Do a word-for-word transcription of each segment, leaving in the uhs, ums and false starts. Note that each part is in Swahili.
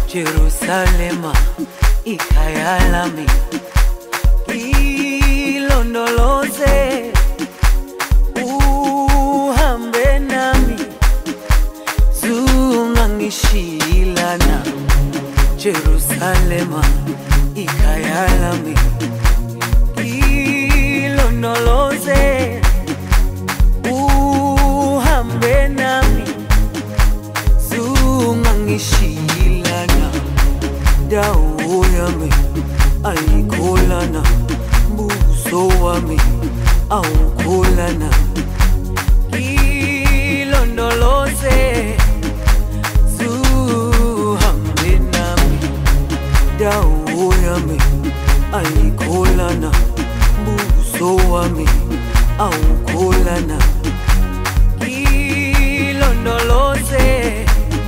Jerusalema ikhaya lami, ilondoloze uhambe nami, zungangishilana. Jerusalema ikhaya lami, ilondoloze uhambe nami, zungangishilana. Dawo yami ayikholana, buso wami awukholana. Ilondoloze zuhambe nami, dawo yami ayikholana, buso wami awukholana. Ilondoloze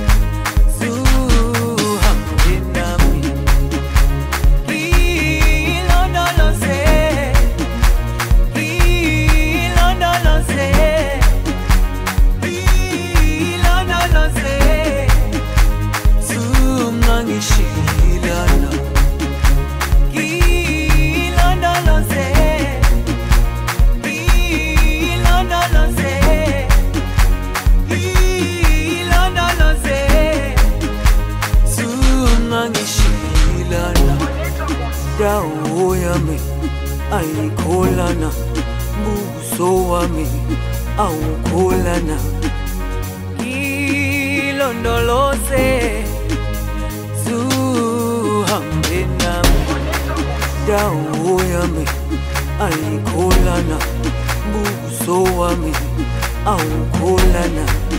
dawo yami ayikholana, buso wami awukholana. Ilondoloze zuhambe nami, dawo yami ayikholana, buso wami awukholana.